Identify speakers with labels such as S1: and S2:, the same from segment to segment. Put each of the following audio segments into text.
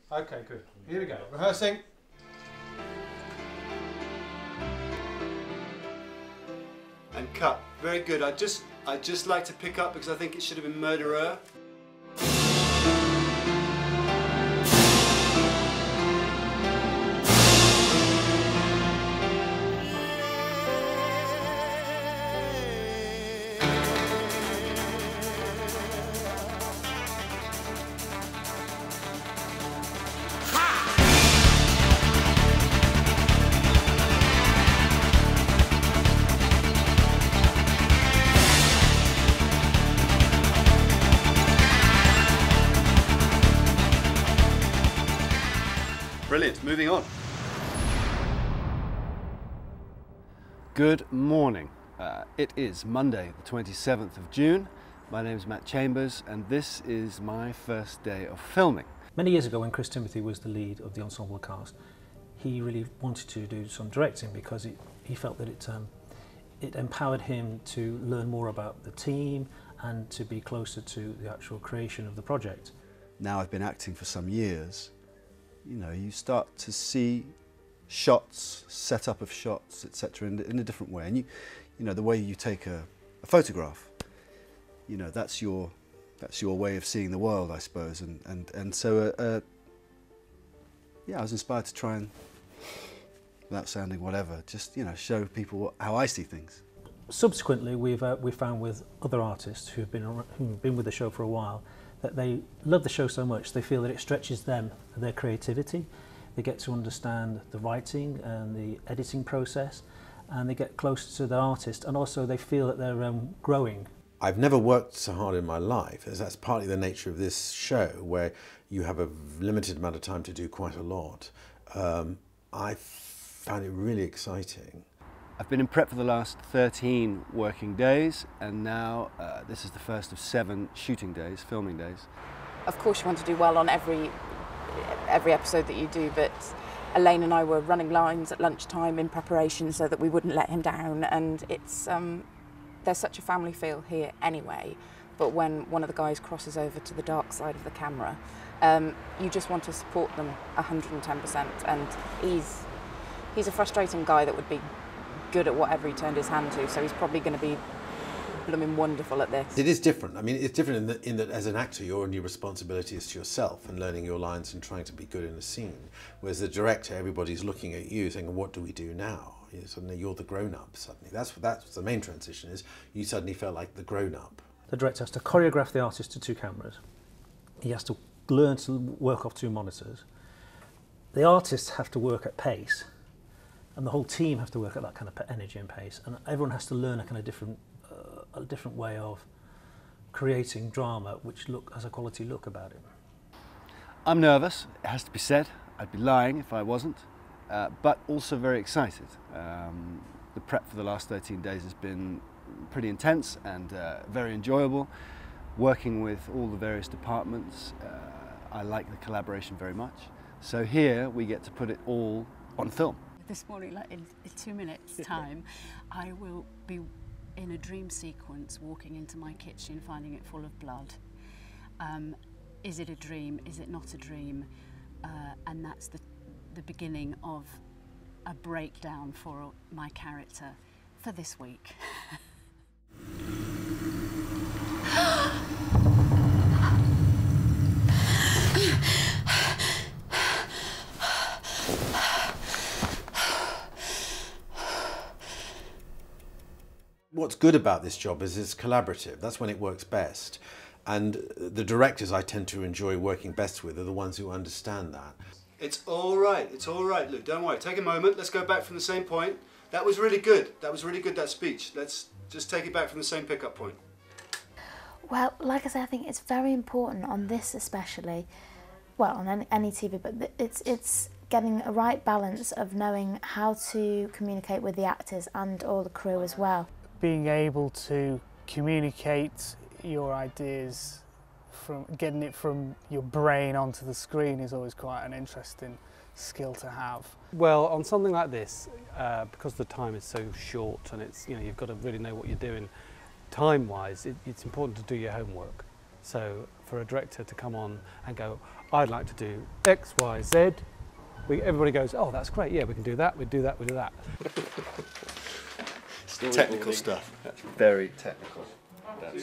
S1: Okay, good. Here we go. Rehearsing. And cut. Very good. I'd just like to pick up because I think it should have been murderer. Brilliant, moving on. Good morning. It is Monday, the 27th of June. My name is Matt Chambers, and this is my first day of filming.
S2: Many years ago, when Chris Timothy was the lead of the ensemble cast, he really wanted to do some directing because he felt that it empowered him to learn more about the team and to be closer to the actual creation of the project.
S1: Now I've been acting for some years. You know, you start to see shots, setup of shots, etc., in a different way. And you know, the way you take a photograph, you know, that's your way of seeing the world, I suppose. And so, yeah, I was inspired to try and, without sounding whatever, just show people how I see things.
S2: Subsequently, we've found with other artists who've been with the show for a while that they love the show so much they feel that it stretches them and their creativity. They get to understand the writing and the editing process, and they get closer to the artist, and also they feel that they're growing.
S3: I've never worked so hard in my life, as that's partly the nature of this show, where you have a limited amount of time to do quite a lot. I found it really exciting.
S1: I've been in prep for the last 13 working days, and now this is the first of 7 shooting days, filming days.
S4: Of course you want to do well on every episode that you do, but Elaine and I were running lines at lunchtime in preparation so that we wouldn't let him down, and it's there's such a family feel here anyway, but when one of the guys crosses over to the dark side of the camera, you just want to support them 110%, and he's a frustrating guy that would be good at whatever he turned his hand to, so he's probably going to be blooming wonderful at this.
S3: It is different. I mean, it's different in that as an actor, your only responsibility is to yourself and learning your lines and trying to be good in a scene. Whereas the director, everybody's looking at you saying, what do we do now? Suddenly you're the grown-up suddenly. That's the main transition, is you suddenly felt like the grown-up.
S2: The director has to choreograph the artist to 2 cameras. He has to learn to work off 2 monitors. The artists have to work at pace, and the whole team have to work at that kind of energy and pace, and everyone has to learn a kind of different way of creating drama which has a quality look about it.
S1: I'm nervous, it has to be said. I'd be lying if I wasn't, but also very excited. The prep for the last 13 days has been pretty intense and very enjoyable. Working with all the various departments, I like the collaboration very much. So here we get to put it all on film.
S5: This morning, like in 2 minutes' time, I will be in a dream sequence, walking into my kitchen, finding it full of blood. Is it a dream? Is it not a dream? And that's the beginning of a breakdown for my character for this week.
S3: What's good about this job is it's collaborative. That's when it works best. And the directors I tend to enjoy working best with are the ones who understand that.
S1: It's all right, Luke, don't worry. Take a moment, let's go back from the same point. That was really good, that speech. Let's just take it back from the same pickup point.
S6: Well, like I said, I think it's very important on this especially, well, on any TV, but it's getting a right balance of knowing how to communicate with the actors and all the crew as well.
S7: Being able to communicate your ideas, from getting it from your brain onto the screen, is always quite an interesting skill to have.
S8: Well, on something like this, because the time is so short and it's, you've got to really know what you're doing time-wise, it's important to do your homework. So for a director to come on and go, I'd like to do X, Y, Z. Everybody goes, oh, that's great, yeah, we can do that, we do that, we do that.
S1: Technical stuff. That's very technical. That's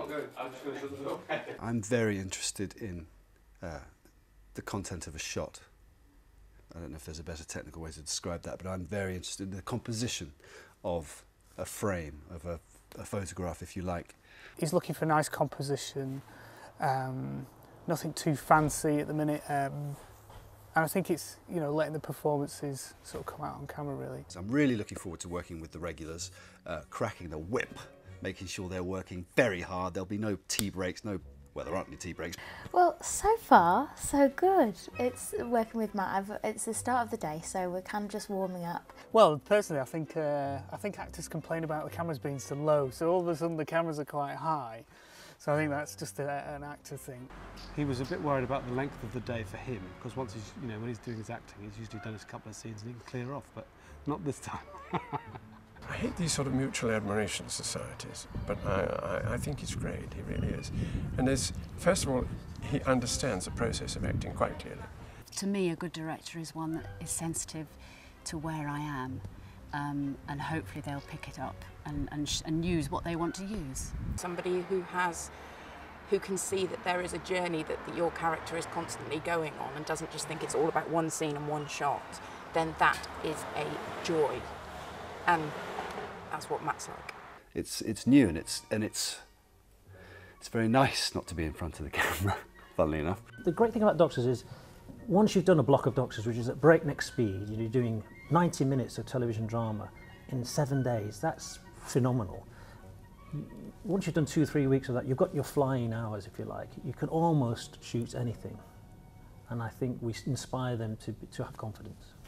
S1: I'm very interested in the content of a shot. I don't know if there's a better technical way to describe that, but I'm very interested in the composition of a frame, of a photograph, if you like.
S7: He's looking for nice composition, nothing too fancy at the minute, and I think it's, you know, letting the performances sort of come out on camera, really.
S1: So I'm really looking forward to working with the regulars, cracking the whip, making sure they're working very hard. There'll be no tea breaks, well, there aren't any tea breaks.
S6: Well, so far, so good. It's working with Matt. It's the start of the day, so we're kind of just warming up.
S7: Well, personally, I think actors complain about the cameras being so low, so all of a sudden the cameras are quite high. So I think that's just an actor thing.
S8: He was a bit worried about the length of the day for him, because once he's, you know, when he's doing his acting, he's usually done a couple of scenes and he can clear off, but not this time.
S9: I hate these sort of mutual admiration societies, but I think he's great, he really is. And first of all, he understands the process of acting quite clearly.
S5: To me, a good director is one that is sensitive to where I am, and hopefully they'll pick it up and use what they want to use.
S4: Somebody who can see that there is a journey that your character is constantly going on and doesn't just think it's all about one scene and one shot, then that is a joy. And that's what Matt's like.
S1: It's new and it's very nice not to be in front of the camera, funnily enough.
S2: The great thing about Doctors is, once you've done a block of Doctors, which is at breakneck speed, you're doing 90 minutes of television drama in 7 days, that's phenomenal. Once you've done 2-3 weeks of that, you've got your flying hours, if you like. You can almost shoot anything. And I think we inspire them to have confidence.